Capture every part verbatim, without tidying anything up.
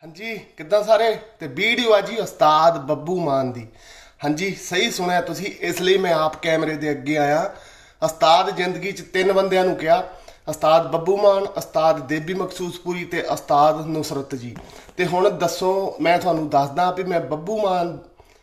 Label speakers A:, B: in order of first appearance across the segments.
A: हाँ जी किद्दां सारे ते वीडियो आ जी उस्ताद बब्बू मान दी। हाँ जी सही सुनिया तुसी, इसलिए मैं आप कैमरे दे अगे आया। उस्ताद जिंदगी च तीन बंदियां नूं कहा, उस्ताद बब्बू मान, उस्ताद देबी मकसूसपुरी ते उस्ताद नुसरत जी। ते हुण दसो मैं तुहानूं दसदा भी मैं बब्बू मान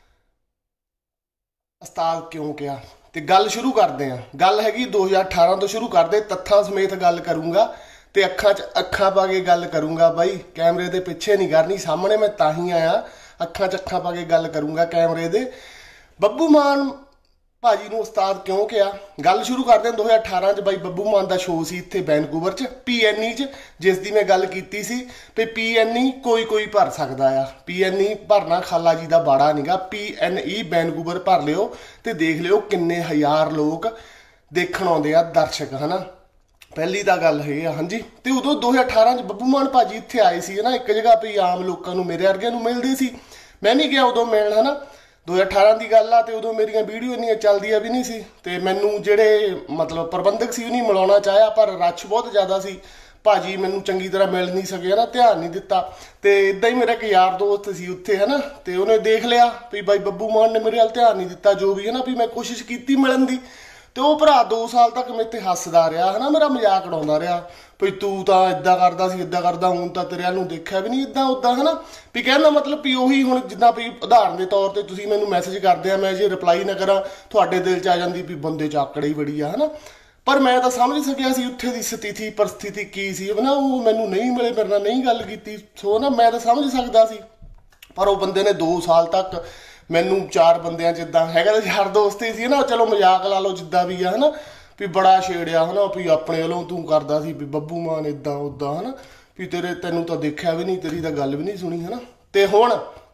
A: उस्ताद क्यों कहा। ते गल शुरू करते हैं। गल हैगी दो हज़ार अठारह तो शुरू करते, तत्थां समेत गल करूँगा ते अखां च अखां पा के गल करूँगा। बई कैमरे दे पिछे नहीं करनी, सामने मैं ताही आया, अखां च अखां पा के गल करूँगा कैमरे दे। बब्बू मान भाजी नूं उस्ताद क्यों कहा, गल शुरू करते हैं। दो हज़ार अठारह च बई बब्बू मान का शो सी इत्थे वैनकूवर च पी एन ई च, जिस दी मैं गल कीती सी भी पी एन ई कोई कोई भर सकदा आ। पी एन ई भरना खाला जी का बाड़ा नहींगा। पी एन ई वैनकूवर भर लिओ ते देख लिओ किन्ने हज़ार लोग देखण आउंदे आ, दर्शक है ना। पहली तो गल है हाँ जी। तो उदों दो हज़ार अठारह च बब्बू मान भाजी इत्थे आए सी ना, एक जगह भी आम लोगों नूं मेरे वर्गिਆਂ नूं मिलदे सी। मैं भी गया उदों मिलण है ना, दो हज़ार अठारह की गल आ। तो उदों मेरिया वीडियो इन्नियां चलदियां भी नहीं सी ते मैनू जिहड़े मतलब प्रबंधक सी उन्हीं मिलाउणा चाहया, पर रश बहुत ज़्यादा सी। भाजी मैनू चंगी तरह मिल नहीं सके ना, ध्यान नहीं दिता। तो इदां ही मेरा एक यार दोस्त सी उत्थे है ना, तो उन्हें देख लिया भी बई बब्बू मान ने मेरे वाल ध्यान नहीं दिता जो भी है ना, भी मैं कोशिश की मिलन की। तो वह भरा दो साल तक मेरे ते हसदा रहा है ना, मेरा मजाक उड़ाउंदा रहा भी तू तो इदा करदा सी इदा करदा, हूँ तो तेरे वाल देखा भी नहीं इदा उदा है ना। भी कहना मतलब भी उही हुण जिद्दां भी उदाहरण के तौर पर तुसीं मैनूं मैसेज करदे आ, मैं जे रिप्लाई ना करा तुहाडे दिल च आ जांदी भी बंदे च आकड़ ही बड़ी आ है ना। पर मैं तो समझ सकिया सी उत्थे दी स्थिति परिस्थिति की सी ना, वो मैनूं नहीं मिले, मेरे नाल नहीं गल कीती, सो ना मैं तो समझ सकदा सी। पर वो बंदे ने दो साल तक मैनू चार बंदियां जिद्दां हैगा यार दोस्त ही सी ना, चलो मजाक ला लो जिद्दां भी है ना, भी बड़ा छेड़िया है ना, भी अपने वालों तू करदा सी भी बब्बू मान इदा उदा है ना, भी तेरे तैनूं तो देखा भी नहीं, तेरी तो गल भी नहीं सुनी है ना। तो हुण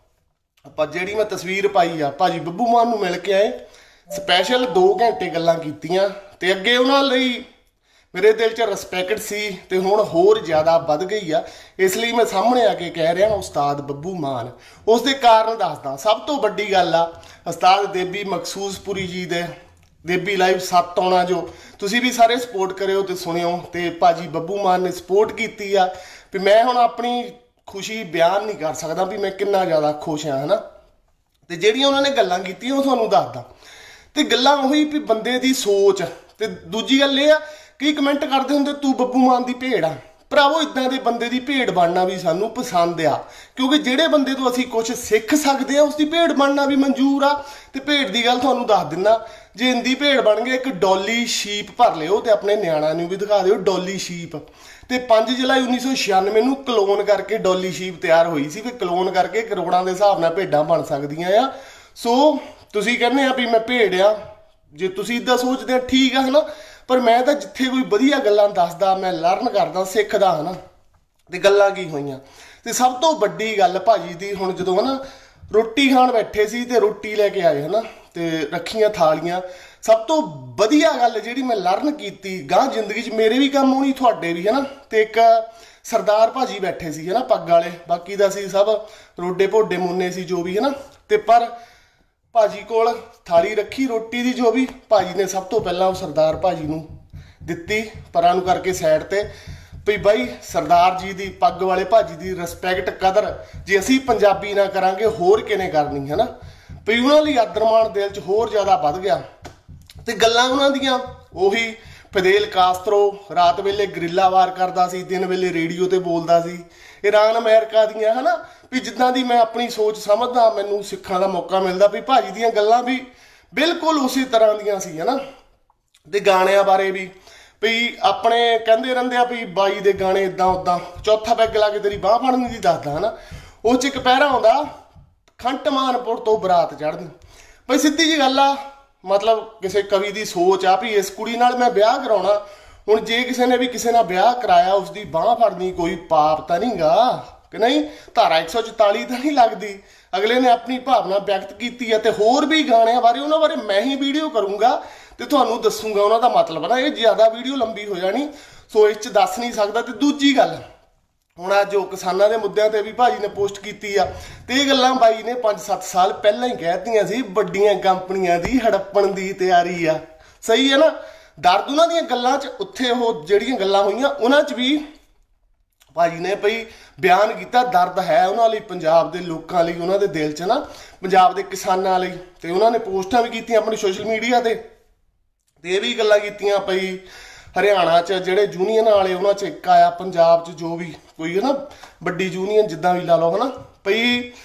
A: आपां जिहड़ी मैं तस्वीर पाई आ, भाजी बब्बू मान नूं मिल के आए, स्पैशल दो घंटे गल्लां कीतियां ते अगे उन्हां लई मेरे दिल च रिस्पैक्ट सी ते हुण होर ज़्यादा वध गई आ। इसलिए मैं सामने आके कह रहा उस्ताद बब्बू मान। उस दे कारण दसदा, सब तो वड्डी गल आ उस्ताद देबी मकसूसपुरी जी दे देबी लाइव सत्त आउणा, जो तुसीं भी सारे सपोर्ट करिओ ते सुणिओ। ते भाजी बब्बू मान ने सपोर्ट कीती आ। भी मैं हुण अपनी खुशी बयान नहीं कर सकदा भी मैं किन्ना ज़्यादा खुश हाँ है ना। ते जिहड़ियां उन्होंने गल्लां कीतियां ओह तुहानूं दसदा। ते गल्लां उही भी बंदे दी सोच। ते दूजी गल इह आ कई कमेंट करते होंगे तू बब्बू मान की भेड़ आ। भरावो इदां दे बंदे की भेड़ बनना भी सानू पसंद आ, क्योंकि जिहड़े बंदे तो असीं कुछ सीख सकते हैं उसकी भेड़ बनना भी मंजूर आ। ते भेड़ की गल तुहानूं दस दिना, जे इंदी भेड़ बन गए एक डॉली शीप भर लिओ ते अपने नियाणिਆਂ नूं भी दिखा दिओ डॉली शीप। ते पांच जुलाई उन्नीस सौ छियानवे नूं कलोन करके डॉली शीप तैयार हुई सी, भी कलोन करके करोड़ां दे हिसाब नाल भेडां बन सकदियां आ। सो तुसीं कहंदे आ भी मैं भेड़ आ, जे तुसीं इदां सोचदे आ ठीक आ है ना। पर मैं तो जिथे कोई वधिया गल्लां दसदा, मैं लर्न करदा सिੱਖਦਾ है ना। तो गल्लां की होईयां ते सब तो वड्डी गल भाजी दी, हुण जदों है ना रोटी खाण बैठे सी ते रोटी लैके आए है ना, ते रखियां थालियां। सब तो वधिया गल जिहड़ी मैं लर्न कीती गांह जिंदगी च मेरे भी काम आउणी तुहाडे भी है ना। ते एक सरदार भाजी बैठे सी है ना पग वाले, बाकी दा सी सब रोडे भोडे मुन्ने सी जो भी है ना। ते पर भाजी कोल थाली रखी रोटी की, जो भी भाजी ने सब तो पहला सरदार भाजी नूं दित्ती परां नूं करके साइड ते, भी बई सरदार जी की पग वाले भाजी की रिस्पैक्ट कदर जे असीं पंजाबी ना करांगे होर किने करनी है ना। भी उन्हां लई आदर मान दिल च होर ज़्यादा वध गया। ते गल्लां उन्हां दियां ओही फिदेल कास्त्रो रात वेले गरिल्ला वार करदा सी, दिन वेले रेडियो ते बोलदा सी, ईरान अमेरिका दियां है ना। भी जिद्दां दी मैं अपनी सोच समझदा, मैनूं सिੱਖਣ का मौका मिलता भी भाजी दियां गल्लां भी बिल्कुल उसी तरह दियां सी है ना। ते गाणिਆਂ बारे भी भी अपने कहंदे रहिंदे आ भी बाई दे गाणे इदां उदां, चौथा पैग ला के तेरी बांह फड़नी दी दसदा है ना। उस च एक पैरा आउंदा खंट मानपुर तो बरात चढ़दी। बई सीधी जी गल आ, मतलब किसी कवि की सोच आ भी इस कुड़ी नाल मैं ब्याह कराउणा। हुण जे किसी ने भी किसी नाल ब्याह कराया उसकी बांह फड़नी कोई पाप तां नहीं गा कि नहीं, धारा एक सौ चौताली तो नहीं लगती। अगले ने अपनी भावना व्यक्त की है। तो होर भी गाणिਆਂ बारे उन्होंने बारे मैं ही वीडियो करूँगा तो तुहानूं दसूँगा उन्हों का मतलब ना, ये ज़्यादा वीडियो लंबी हो जानी, सो इस दस नहीं सकता। तो दूजी गल हुण अज जो किसानां दे मुद्दਿਆਂ ते भी भाजी ने पोस्ट की आ, तो ये गल्लां बाई ने पाँच सत्त साल पहलां ही कहतियां सी वड्डियां कंपनियां दी हड़प्पण दी तैयारी आ। सही है ना। दर्द उन्हां दीयां गल्लां च उत्थे ओह जिहड़ियां गल्लां होईयां उन्हां च भी भाजी ने भई बयान किया, दर्द है उन्होंने पंजाब के लोगों लिए, उन्होंने दिल च ना पंजाब के किसानों लिए, तो उन्होंने पोस्टां भी कीतियां अपनी सोशल मीडिया ते ते ये भी गल्लां कीतियां भई हरियाणा च जिहड़े यूनीयन वाले उन्हां च एक आया, पंजाब च जो भी कोई है ना वड्डी यूनीयन जिद्दां भी ला लो है ना, भई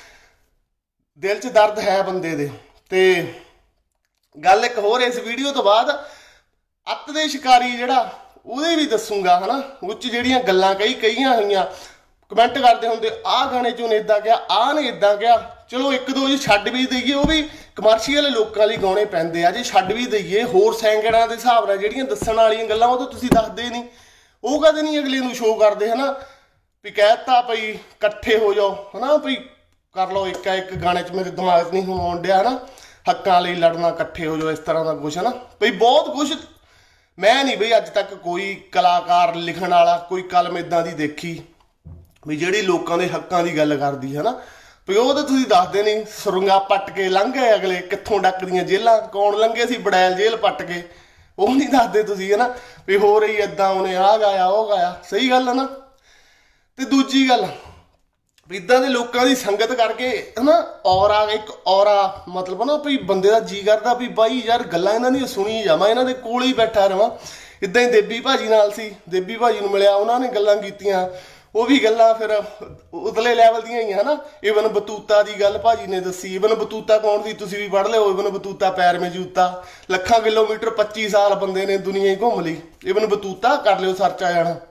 A: दिल च दर्द है बंदे दे। ते गल एक होर, इस वीडियो तो बाद अत्त दे शिकारी जिहड़ा ਉਹਦੇ भी दसूंगा है ना, उस ਜਿਹੜੀਆਂ ਗੱਲਾਂ ਕਈ ਕਹੀਆਂ ਹੋਈਆਂ, कमेंट करते होंगे आ गाने चो ने इदा कहा, आ ने इदा कहा, चलो एक दो जी छड्ड भी दईए, वो भी कमर्शियल लोगों लिए गाने पैंदे आ जी, छड्ड भी दईए होर सैंकड़ां दे हिसाब नाल ਜਿਹੜੀਆਂ दस्सण वालियां गल्लां वो तो तुसीं दसदे नहीं, वो कदे नहीं अगले नूं शो करदे है ना, भी कहता भई इकट्ठे हो जाओ है ना, भई कर लो एक एक गाने च, मेरे दिमाग च नहीं हुण आउण डिया है ना, हक्कां लई लड़ना इकट्ठे हो जाओ, इस तरह का कुछ है ना, भई बहुत कुछ। मैं नहीं बई अज तक कोई कलाकार लिखण वाला कोई कलम इदां दी देखी भी जिहड़ी लोकां दे हक्कां दी गल करदी है ना, भी वो तो तुसीं दसदे नहीं, सुरंगा पट के लंघ गए अगले, कित्थों डकदियां जेलां, कौन लंघे सी बड़ैल जेल पट के, वो नहीं दसदे तुसीं है ना, भी हो रही इदां उन्हें आ गाया वो गाया, सही गल है ना। ते दूजी गल इदां दे लोकां दी संगत करके है ना, औरा एक औरा मतलब ना भी बंदे दा जी करदा भी बाई यार गल्लां इन्हां दी सुनी जावां, इन्हां दे कोल ही बैठा रहां। इदां ही देबी भाजी नाल सी, देबी भाजी नूं मिलिया, उन्हां ने गल्लां कीतियां, वो भी गल्लां फिर उतले लैवल दियां ही है ना। इवन बतूता की गल भाजी ने दसी, इवन बतूता कौन सी तुसीं भी पढ़ लिओ, इवन बतूता पैर में जूता, लखां किलोमीटर पच्ची साल बंदे ने दुनिया ही घूम ली, इवन बतूता कर लिओ सर्च आ जाना।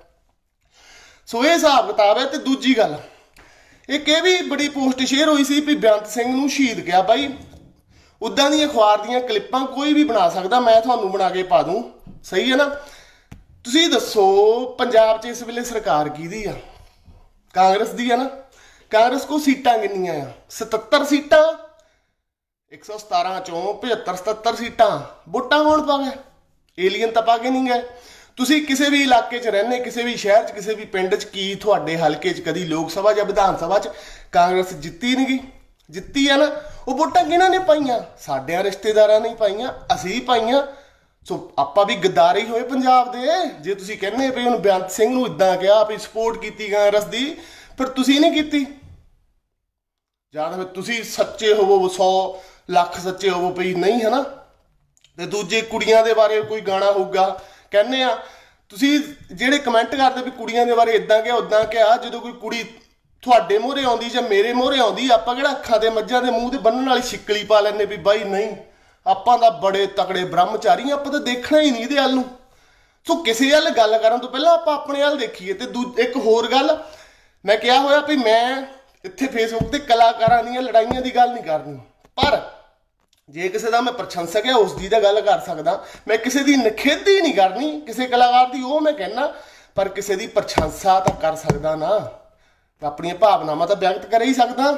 A: सो ये हिसाब किताब है। तो दूजी गल एक ये भी बड़ी पोस्ट शेयर हुई सी भी बेअंत सिंह नूं शहीद किया, भाई उदां दी अखबार दियां क्लिपां कोई भी बना सकदा, मैं तुहानूं बना के पा दूँ, सही है ना। तुसीं दसो पंजाब च इस वेले सरकार किहदी आ? कांग्रेस दी है ना। कांग्रेस को सीटां किन्नियां आ? सतहत्तर सीटां, एक सौ सतारह चों पचहत्तर सतहत्तर सीटां। वोटां कौन पावे? एलीयन तां पा के नहीं गए। तुसीं किसी भी इलाके च रहने, किसी भी शहर च, किसी भी पिंड च, की तुहाडे हलके च कदी लोक सभा या विधान सभा च कांग्रेस जित्ती नहीं गई? जित्ती है ना। वो वोटां किहਨਾਂ ने पाईयां? साडियां रिश्तेदारां ने पाईयां, असीं पाईयां। सो आपां भी गद्दार ही होए पंजाब दे। जे तुसीं कहने भी हुण बेअंत सिंह नूं इदां कहा भी सपोर्ट कीती कांग्रेस दी, फिर तुसीं नहीं कीती, जां फिर तुसीं सच्चे होवो, सौ लख सच्चे होवो भी नहीं है ना। ते दूजे कुड़ियां दे बारे कोई गाना होਊਗਾ, कहने आ तुसीं ਜਿਹੜੇ कमेंट करदे भी कुड़ियां दे बारे इदां किहा उदां किहा, ਜਦੋਂ कोई कुड़ी ਤੁਹਾਡੇ ਮੂਹਰੇ ਆਉਂਦੀ ਜਾਂ ਮੇਰੇ ਮੂਹਰੇ ਆਉਂਦੀ, ਆਪਾਂ ਕਿਹੜਾ ਅੱਖਾਂ ਦੇ ਮੱਝਾਂ ਦੇ ਮੂੰਹ ਤੇ ਬੰਨਣ ਵਾਲੀ ਛਿੱਕਲੀ ਪਾ ਲੈਂਦੇ ਵੀ ਬਾਈ ਨਹੀਂ ਆਪਾਂ ਦਾ ਬੜੇ ਤਕੜੇ ਬ੍ਰਹਮਚਾਰੀ, ਆਪਾਂ ਤਾਂ ਦੇਖਣਾ ਹੀ ਨਹੀਂ ਇਹਦੇ ਵੱਲ ਨੂੰ। ਸੋ ਕਿਸੇ ਵੱਲ ਗੱਲ ਕਰਨ ਤੋਂ ਪਹਿਲਾਂ ਆਪਾਂ ਆਪਣੇ ਵੱਲ ਦੇਖੀਏ। ਤੇ ਦੂ ਇੱਕ ਹੋਰ ਗੱਲ ਮੈਂ ਕਿਹਾ ਹੋਇਆ ਵੀ ਮੈਂ ਇੱਥੇ ਫੇਸਬੁੱਕ ਤੇ ਕਲਾਕਾਰਾਂ ਦੀਆਂ ਲੜਾਈਆਂ ਦੀ ਗੱਲ ਨਹੀਂ ਕਰਨੀ, ਪਰ ਜੇ ਕਿਸੇ ਦਾ मैं प्रशंसक है उसकी तो गल कर सकदा, मैं किसी की निखेधी नहीं करनी किसी कलाकार की, वो मैं कहना, पर किसी की प्रशंसा तो कर सकदा ना, अपनी भावनावां तो व्यक्त कर ही सकदा।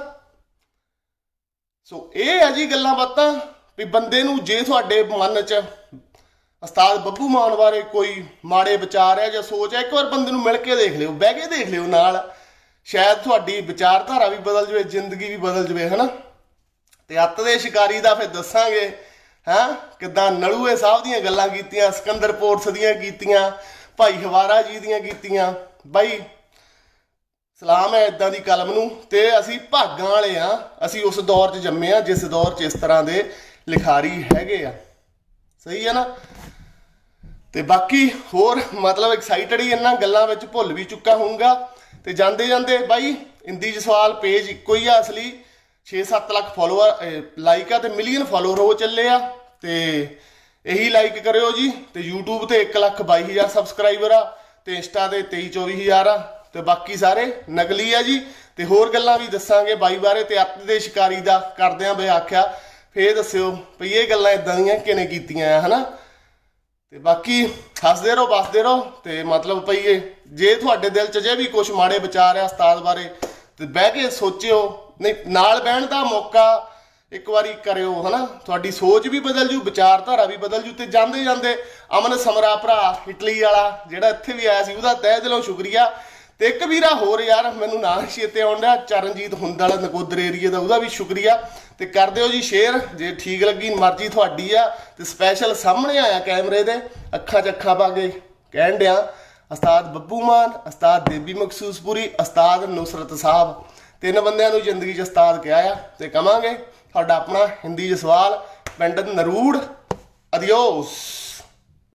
A: सो ये है जी गल्लां बातां भी बंदे नूं जे तुहाडे मन च उस्ताद बब्बू मान बारे कोई माड़े विचार है या सोच है, एक बार बंदे नूं मिल के देख लिओ, बह के देख लिओ नाल, शायद तुहाडी विचारधारा भी बदल जाए, जिंदगी भी बदल जाए, है ना। ते अत्त दे शिकारी दा फिर दसांगे है किदां नलूए साहब दीयां गल्लां कीतियां, सिकंदर पोर्स दीयां कीतियां, भाई हवारा जी दीयां कीतियां। भाई सलाम है इदां दी कलम नूं, ते असीं भागां वाले आ, असीं उस दौर च जम्मे आ जिस दौर च इस तरह दे लिखारी हैगे आ, सही है ना। ते बाकी होर मतलब एक्साइटेड ही इन्हां गल्लां विच भुल भी चुका होऊंगा। ते जांदे जांदे भाई इंदी जसवाल पेज इक्को ही आ असली, छे सत्त लख फॉलोअर लाइक आ, तो मिलीयन फॉलोअर हो चले आ, तो यही लाइक करो जी। तो यूट्यूब ते एक लख बाई हज़ार सबसक्राइबर आ, तो इंस्टा ते तेई चौबी हज़ार आ, तो बाकी सारे नकली आ जी। तो होर गल्लां भी दसांगे बाई बारे, तो अत्त दे शिकारी दा करदिआं बे आख्या फिर दस्सिओ भी ये गल्लां इदां दियां किने कीतियां है ना। तो बाकी हसदे रहो बसदे रहो। तो मतलब भई जे तुहाडे दिल च जे भी कुछ माड़े विचार आ उस्ताद बारे, तो बह के सोचिओ, नहीं नाल बहन का मौका एक बारी करियो, है ना। तुहाडी सोच भी बदल जू, विचारधारा भी बदल जू। तो जाते जाते अमन समरा भरा इटली वाला जिहड़ा इत्थे भी आया सी, उहदा तह दिलों शुक्रिया। तो एक वीरा होर यार मैनूं नाम चेते आउण डिआ, चरणजीत हुंद वाला नकोदर एरिए का, उहदा भी शुक्रिया। तो कर दिओ जी शेयर, जे ठीक लगी मर्जी तुहाडी आ। तो स्पैशल सामने आया कैमरे दे, अखां च अखां पा के कहण डिआ ਉਸਤਾਦ ਬੱਬੂ ਮਾਨ, ਉਸਤਾਦ ਦੇਬੀ ਮਖਸੂਸਪੁਰੀ, ਉਸਤਾਦ ਨੁਸਰਤ ਸਾਹਿਬ। ਤਿੰਨ ਬੰਦਿਆਂ ਨੂੰ ਜ਼ਿੰਦਗੀ 'ਚ ਉਸਤਾਦ ਕਿਹਾ ਆ ਤੇ ਕਵਾਂਗੇ। ਤੁਹਾਡਾ ਆਪਣਾ ਹਿੰਦੀ ਜਸਵਾਲ, ਪਿੰਡ ਨਰੂੜ। ਅਦੀਓਸ।